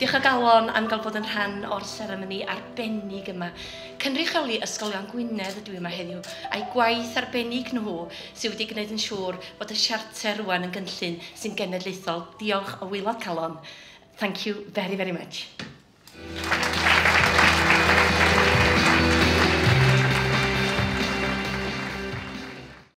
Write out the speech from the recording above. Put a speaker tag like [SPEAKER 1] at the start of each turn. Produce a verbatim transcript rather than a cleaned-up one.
[SPEAKER 1] Diolch o galon am gael bod yn rhan o'r seremoni arbennig yma. Cynrychioli Ysgolion Gwynedd ydw i yma heddiw, a'i gwaith arbennig nhw sydd wedi gwneud yn siŵr bod y siarter rwan yn gynllun sy'n genedlaethol. Diolch o waelod calon. Thank you very, very much.